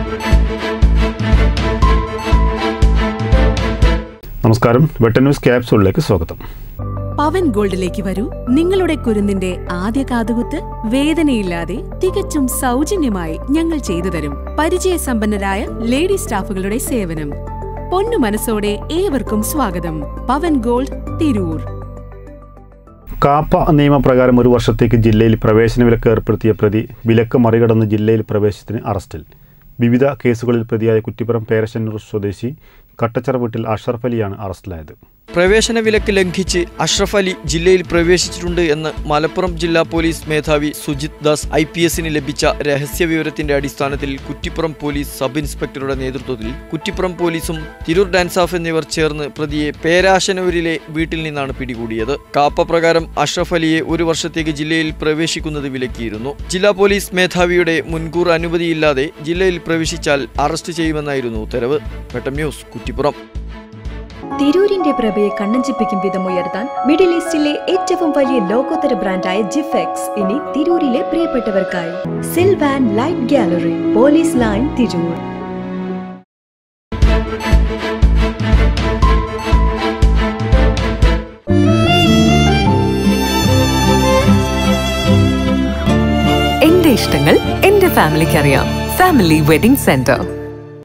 നമസ്കാരം, വെട്ടൻ ന്യൂസ് ക്യാപ്സൂളിലേക്ക് സ്വാഗതം. പവൻ ഗോൾഡിലേക്ക് വരൂ. നിങ്ങളുടെ കുരുന്നിന്റെ ആദ്യ കാതുകുത്ത് വേദനയില്ലാതെ തികച്ചും സൗജന്യമായി ഞങ്ങൾ ചെയ്തു തരും. പരിചയസമ്പന്നരായ ലേഡി സ്റ്റാഫുകളുടെ സേവനം. പൊന്നു മനസ്സോടെ ഏവർക്കും സ്വാഗതം. പവൻ ഗോൾഡ്, തിരൂർ. കാപ്പ നിയമപ്രകാരം 1 വർഷത്തേക്ക് ജില്ലയിൽ പ്രവേശന വിലക്ക് ഏർപ്പെടുത്തിയ പ്രതി വിലക്ക് മറികടന്ന് ജില്ലയിൽ പ്രവേശനത്തിന് അറസ്റ്റിൽ. വിവിധ കേസുകളിൽ പ്രതിയായ കുറ്റിപ്പുറം പേരശ്ശന്നൂർ സ്വദേശി കട്ടച്ചറ വീട്ടിൽ അഷ്റഫ് അലിയാണ് അറസ്റ്റിലായത്. പ്രവേശന വിലക്ക് ലംഘിച്ച് അഷ്റഫ് അലി ജില്ലയിൽ പ്രവേശിച്ചിട്ടുണ്ട് എന്ന് മലപ്പുറം ജില്ലാ പോലീസ് മേധാവി സുജിത് ദാസ് IPSന് ലഭിച്ച രഹസ്യവിവരത്തിന്റെ അടിസ്ഥാനത്തിൽ കുറ്റിപ്പുറം പോലീസ് സബ് ഇൻസ്പെക്ടറുടെ നേതൃത്വത്തിൽ കുറ്റിപ്പുറം പോലീസും തിരൂർ ഡാൻസാഫ് എന്നിവർ ചേർന്ന് പ്രതിയെ പേരാശനൂരിലെ വീട്ടിൽ നിന്നാണ് പിടികൂടിയത്. കാപ്പ പ്രകാരം അഷ്റഫ് അലിയെ 1 വർഷത്തേക്ക് ജില്ലയിൽ പ്രവേശിക്കുന്നത് വിലക്കിയിരുന്നു. ജില്ലാ പോലീസ് മേധാവിയുടെ മുൻകൂർ അനുമതിയില്ലാതെ ജില്ലയിൽ പ്രവേശിച്ചാൽ അറസ്റ്റ് ചെയ്യുമെന്നായിരുന്നു ഉത്തരവ്. വെട്ടം ന്യൂസ്, കുറ്റിപ്പുറം. തിരൂരിന്റെ പ്രഭയെ കണ്ണഞ്ചിപ്പിക്കും വിധം ഉയർത്താൻ മിഡിൽ ഈസ്റ്റിലെ ഏറ്റവും വലിയ ലോകോത്തര ബ്രാൻഡായ ജിഫെക്സ് ഇനി തിരൂരിലെ പ്രിയപ്പെട്ടവർക്കായി. Sylvan light gallery, police line, Tirur. എന്റെ ഇഷ്ടങ്ങൾ എന്റെ ഫാമിലിക്ക് അറിയാം. Family wedding centre.